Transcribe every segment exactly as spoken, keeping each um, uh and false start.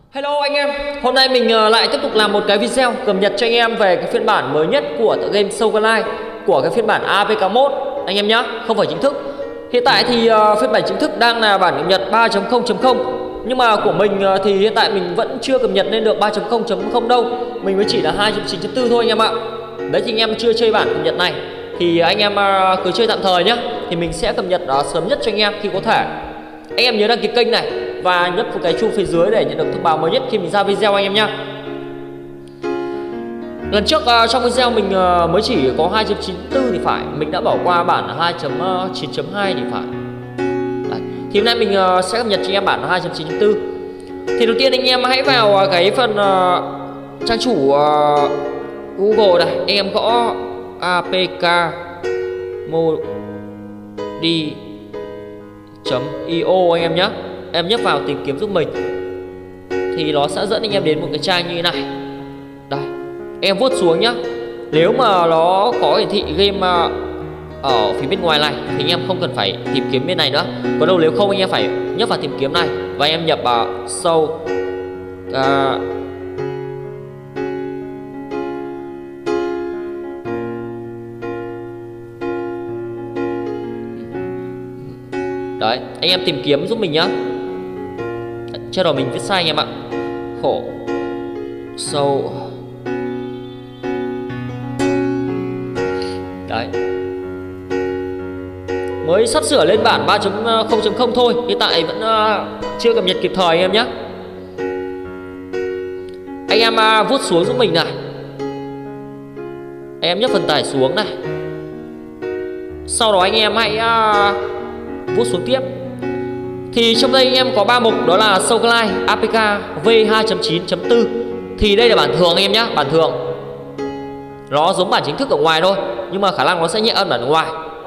Hello anh em, hôm nay mình uh, lại tiếp tục làm một cái video cập nhật cho anh em về cái phiên bản mới nhất của tựa game Soul Glide, của cái phiên bản a pê ca mốt anh em nhé, không phải chính thức. Hiện tại thì uh, phiên bản chính thức đang là bản cập nhật ba chấm không chấm không, nhưng mà của mình uh, thì hiện tại mình vẫn chưa cập nhật lên được ba chấm không chấm không đâu, mình mới chỉ là hai chấm chín chấm bốn thôi anh em ạ. Đấy thì anh em chưa chơi bản cập nhật này thì anh em uh, cứ chơi tạm thời nhé, thì mình sẽ cập nhật uh, sớm nhất cho anh em khi có thể. Anh em nhớ đăng ký kênh này và nhấp vào cái chuông phía dưới để nhận được thông báo mới nhất khi mình ra video anh em nhé. Lần trước uh, trong video mình uh, mới chỉ có hai chấm chín tư thì phải, mình đã bỏ qua bản hai chấm chín chấm hai thì phải. Đấy. Thì hôm nay mình uh, sẽ cập nhật cho anh em bản hai chấm chín chấm tư. Thì đầu tiên anh em hãy vào uh, cái phần uh, trang chủ uh, Google này, anh em gõ a pê ca modi chấm i o anh em nhé. Em nhấp vào tìm kiếm giúp mình thì nó sẽ dẫn anh em đến một cái trang như thế này. Đây, em vuốt xuống nhá. Nếu mà nó có hiển thị game ở phía bên ngoài này thì anh em không cần phải tìm kiếm bên này nữa. Còn đâu nếu không anh em phải nhấp vào tìm kiếm này và em nhập vào Soul uh, đấy, anh em tìm kiếm giúp mình nhá. Chết rồi, mình viết sai anh em ạ. Khổ. Soul. Đấy. Mới sắp sửa lên bản ba chấm không chấm không thôi, hiện tại vẫn uh, chưa cập nhật kịp thời anh em nhé. Anh em uh, vuốt xuống giúp mình này. Anh em nhấp phần tải xuống này. Sau đó anh em hãy uh, vuốt xuống tiếp. Thì trong đây anh em có ba mục, đó là Soul Glide a pê ca v hai chấm chín chấm bốn. Thì đây là bản thường anh em nhé, bản thường. Nó giống bản chính thức ở ngoài thôi, nhưng mà khả năng nó sẽ nhẹ hơn bản ngoài.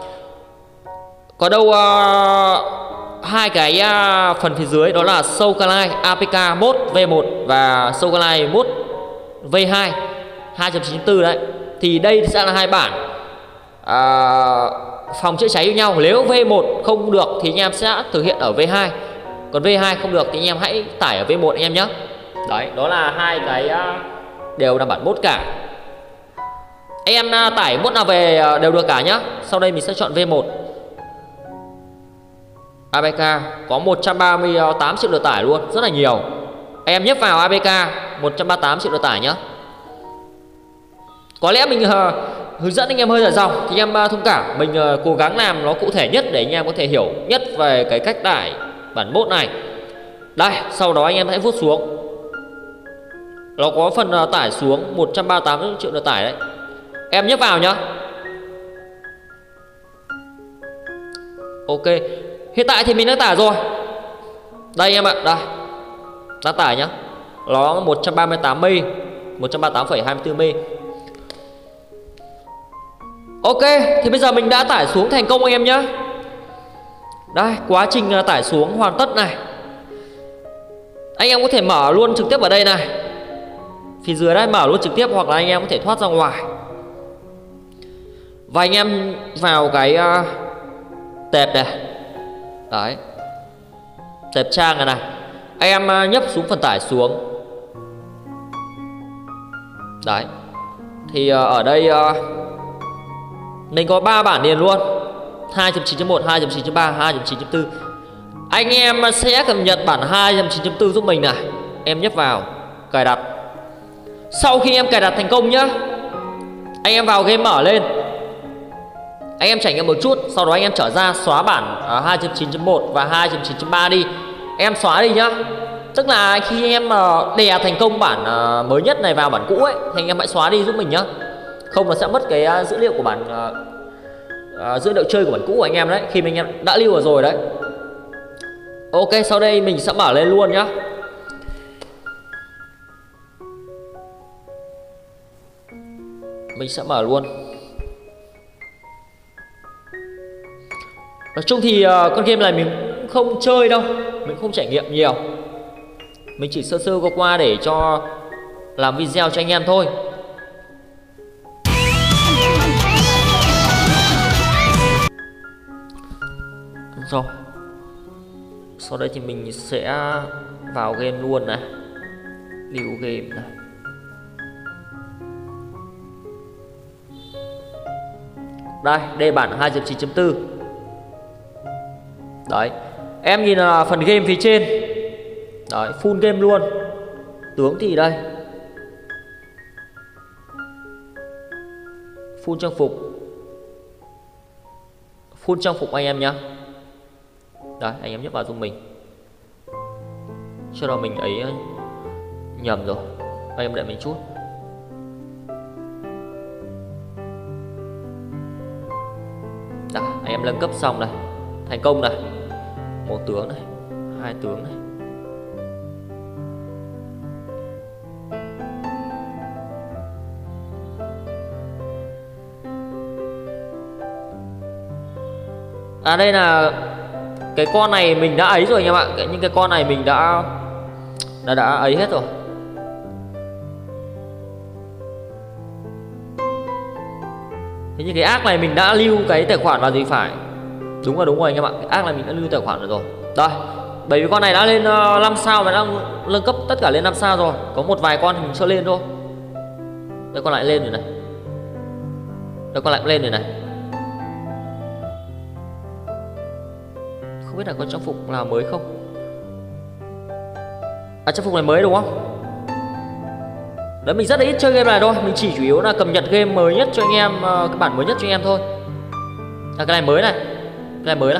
Có đâu uh, hai cái uh, phần phía dưới, đó là Soul Glide a pê ca mode v một và Soul Glide mode v hai hai chấm chín chấm bốn đấy. Thì đây sẽ là hai bản uh, phòng chữa cháy với nhau. Nếu v một không được thì anh em sẽ thực hiện ở v hai, còn v hai không được thì anh em hãy tải ở v một anh em nhé. Đấy, đó là hai cái đều là bản mốt cả. Anh em tải mốt nào về đều được cả nhá. Sau đây mình sẽ chọn v một. a pê ca có một trăm ba mươi tám triệu lượt tải luôn, rất là nhiều. Anh em nhấp vào a pê ca một trăm ba mươi tám triệu lượt tải nhá. Có lẽ mình uh, hướng dẫn anh em hơi dài dòng thì anh em thông cảm, mình uh, cố gắng làm nó cụ thể nhất để anh em có thể hiểu nhất về cái cách tải bản mốt này. Đây, sau đó anh em hãy vuốt xuống. Nó có phần uh, tải xuống một trăm ba mươi tám triệu lượt tải đấy. Em nhấp vào nhá. Ok, hiện tại thì mình đã tải rồi. Đây em ạ, đây đã tải nhá. Nó một trăm ba mươi tám mê, một trăm ba mươi tám phẩy hai mươi tư mê. Ok, thì bây giờ mình đã tải xuống thành công anh em nhé. Đây, quá trình tải xuống hoàn tất này. Anh em có thể mở luôn trực tiếp ở đây này. Phía dưới đây mở luôn trực tiếp, hoặc là anh em có thể thoát ra ngoài. Và anh em vào cái uh, tệp này. Đấy, tệp trang này này. Anh em uh, nhấp xuống phần tải xuống. Đấy. Thì uh, ở đây uh, mình có ba bản liền luôn, hai chấm chín chấm một, hai chấm chín chấm ba, hai chấm chín chấm bốn. Anh em sẽ cập nhật bản hai chấm chín chấm bốn giúp mình này. Em nhấp vào cài đặt. Sau khi em cài đặt thành công nhá, anh em vào game mở lên. Anh em trải nghiệm một chút, sau đó anh em trở ra xóa bản uh, hai chấm chín chấm một và hai chấm chín chấm ba đi. Em xóa đi nhá. Tức là khi anh em uh, đè thành công bản uh, mới nhất này vào bản cũ ấy, thì anh em hãy xóa đi giúp mình nhá. Không nó sẽ mất cái uh, dữ liệu của bản uh, uh, dữ liệu chơi của bản cũ của anh em đấy, khi mà anh em đã lưu vào rồi đấy. Ok, sau đây mình sẽ mở lên luôn nhá. Mình sẽ mở luôn. Nói chung thì uh, con game này mình không chơi đâu, mình không trải nghiệm nhiều. Mình chỉ sơ sơ qua qua để cho làm video cho anh em thôi. Rồi, sau đây thì mình sẽ vào game luôn này. Lưu game này. Đây, đây bản hai chấm chín chấm bốn. Đấy, em nhìn là phần game phía trên. Đấy, full game luôn. Tướng thì đây, full trang phục. Full trang phục anh em nhá. Đấy, anh em nhấp vào dùng mình. Cho đó mình ấy nhầm rồi. Anh em đợi mình chút. Đó, anh em nâng cấp xong này, thành công này. Một tướng này, hai tướng này. À đây là cái con này mình đã ấy rồi anh em ạ. Những cái con này mình đã đã đã ấy hết rồi. Thế nhưng cái ác này mình đã lưu cái tài khoản vào thì phải. Đúng rồi, đúng rồi anh em ạ. Cái ác này mình đã lưu tài khoản rồi. Đây, bởi vì con này đã lên uh, năm sao và đã nâng cấp tất cả lên năm sao rồi. Có một vài con thì mình chưa lên thôi. Đây con lại lên rồi này. Đây con lại lên rồi này. Không biết là có trang phục nào mới không. À, trang phục này mới đúng không? Đấy, mình rất là ít chơi game này thôi. Mình chỉ chủ yếu là cập nhật game mới nhất cho anh em, uh, cái bản mới nhất cho anh em thôi. À, cái này mới này. Cái này mới này.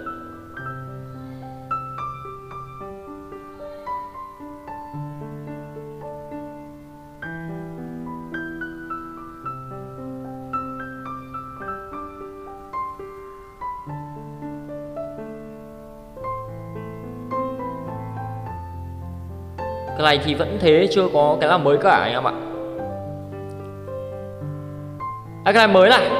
Cái này thì vẫn thế, chưa có cái nào mới cả anh em ạ. À, cái này mới này.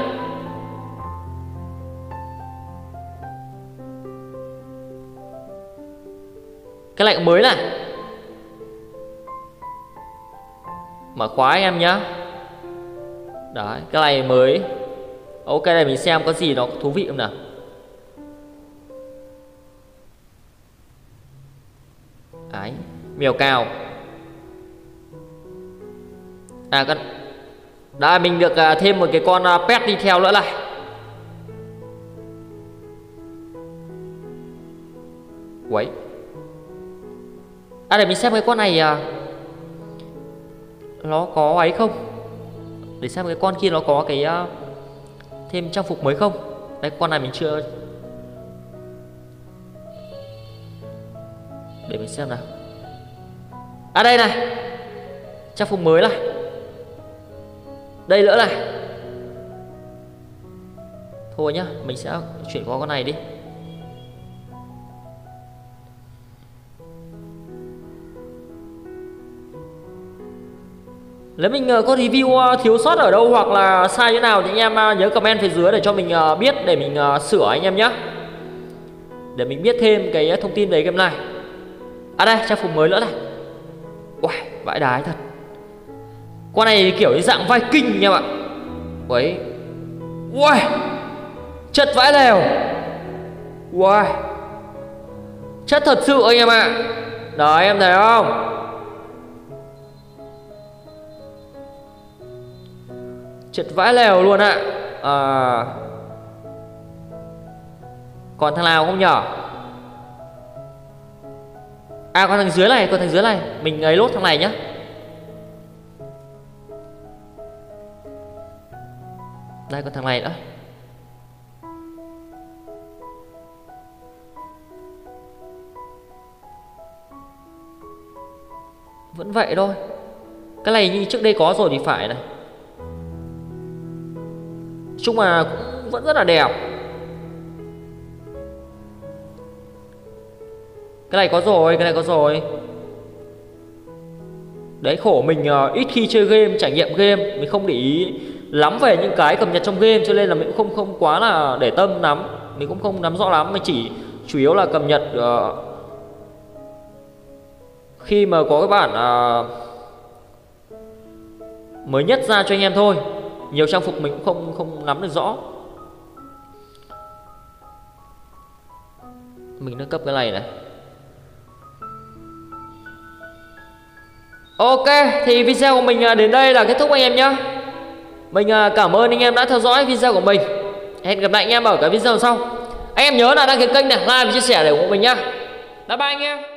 Cái này cũng mới này. Mở khóa anh em nhá. Đấy, cái này mới. Ok, này mình xem có gì nó thú vị không nào. Đấy, mèo cao. À, con đã mình được uh, thêm một cái con uh, pet đi theo nữa này. Quấy. À, để mình xem cái con này uh, nó có ấy không. Để xem cái con kia nó có cái uh, thêm trang phục mới không. Đấy, con này mình chưa. Để mình xem nào. À, đây này, trang phục mới này. Đây nữa này. Thôi nhá, mình sẽ chuyển qua con này đi. Nếu mình có review thiếu sót ở đâu hoặc là sai thế nào thì anh em nhớ comment phía dưới để cho mình biết, để mình sửa anh em nhé. Để mình biết thêm cái thông tin về game này. À đây, trang phục mới nữa này. Uầy, vãi đái thật. Con này kiểu như dạng Viking anh em ạ. Uầy. Uầy, chất vãi lèo. Uầy, chất thật sự anh em ạ. Đấy, em thấy không? Chất vãi lèo luôn ạ. À, còn thằng nào không nhở? À, còn thằng dưới này, còn thằng dưới này. Mình ấy lốt thằng này nhá. Đây, còn thằng này nữa. Vẫn vậy thôi. Cái này như trước đây có rồi thì phải này. Chung mà cũng vẫn rất là đẹp. Cái này có rồi, cái này có rồi. Đấy, khổ mình uh, ít khi chơi game, trải nghiệm game, mình không để ý lắm về những cái cập nhật trong game, cho nên là mình cũng không không quá là để tâm lắm, mình cũng không nắm rõ lắm, mình chỉ chủ yếu là cập nhật uh, khi mà có cái bản uh, mới nhất ra cho anh em thôi. Nhiều trang phục mình cũng không không nắm được rõ. Mình nâng cấp cái này này. Ok, thì video của mình đến đây là kết thúc anh em nhé. Mình cảm ơn anh em đã theo dõi video của mình. Hẹn gặp lại anh em ở cái video sau. Anh em nhớ là đăng ký kênh này, like và chia sẻ để ủng hộ mình nhá. Bye bye anh em.